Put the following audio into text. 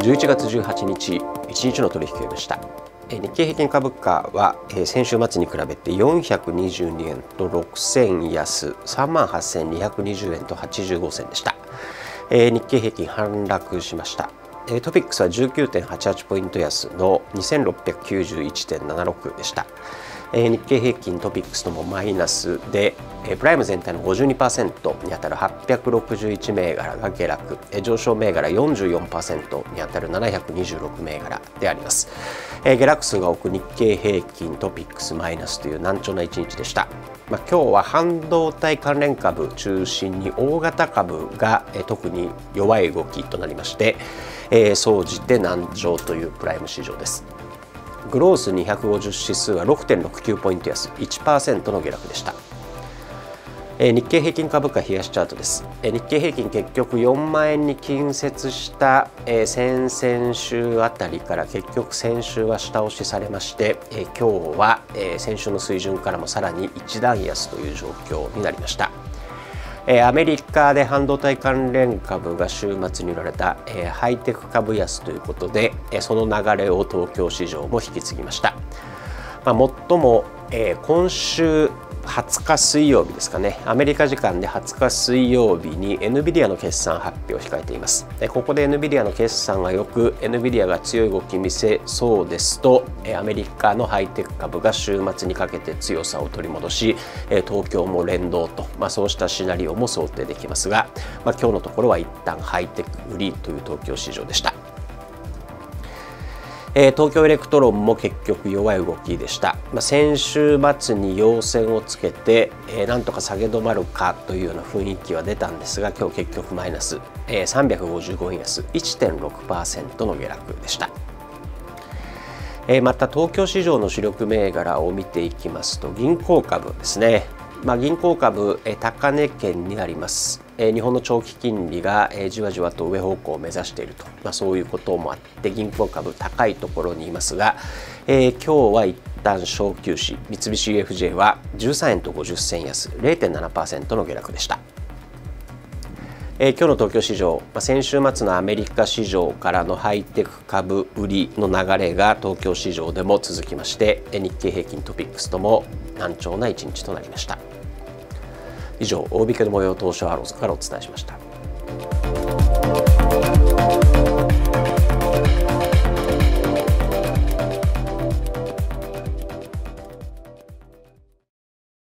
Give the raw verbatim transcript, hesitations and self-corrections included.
じゅういちがつじゅうはちにち、いちにちの取引を終えました。日経平均株価は先週末に比べてよんひゃくにじゅうにえんとろくせん安、さんまんはっせんにひゃくにじゅうえんとはちじゅうごせんでした。日経平均反落しました。トピックスは じゅうきゅうてんはちはち ポイント安の にせんろっぴゃくきゅうじゅういちてんななろく でした。日経平均トピックスともマイナスで、プライム全体の ごじゅうにパーセント にあたるはっぴゃくろくじゅういち銘柄が下落、上昇銘柄 よんじゅうよんパーセント にあたるななひゃくにじゅうろく銘柄であります。下落数が多く日経平均トピックスマイナスという難聴な一日でした。まあ、今日は半導体関連株中心に大型株が特に弱い動きとなりまして、総じて難聴というプライム市場です。グロースにひゃくごじゅう指数は ろくてんろくきゅう ポイント安 いちパーセント の下落でした。日経平均株価冷やしチャートです。日経平均結局よんまんえんに近接した先々週あたりから結局先週は下押しされまして、今日は先週の水準からもさらに一段安という状況になりました。アメリカで半導体関連株が週末に売られたハイテク株安ということで、その流れを東京市場も引き継ぎました。まあ、最も今週はつか水曜日ですかね、アメリカ時間ではつか水曜日に エヌビディア の決算発表を控えています。ここで エヌビディア の決算がよく エヌビディア が強い動き見せそうですと、アメリカのハイテク株が週末にかけて強さを取り戻し、東京も連動と、まあ、そうしたシナリオも想定できますが、まあ、今日のところは一旦ハイテク売りという東京市場でした。東京エレクトロンも結局弱い動きでした。まあ、先週末に陽線をつけて、えー、なんとか下げ止まるかというような雰囲気は出たんですが、今日結局マイナス、えー、さんびゃくごじゅうごえん安 いちてんろくパーセント の下落でした。えー、また東京市場の主力銘柄を見ていきますと、銀行株ですね。まあ、銀行株、えー、高値圏にあります。日本の長期金利がじわじわと上方向を目指していると、まあ、そういうこともあって銀行株高いところにいますが、えー、今日は一旦小休止、三菱 ユーエフジェー はじゅうさんえんとごじゅっせん安 れいてんななパーセント の下落でした。えー、今日の東京市場、まあ、先週末のアメリカ市場からのハイテク株売りの流れが東京市場でも続きまして、日経平均トピックスとも難聴な一日となりました。以上、大引けの模様を東証アローズからお伝えしました。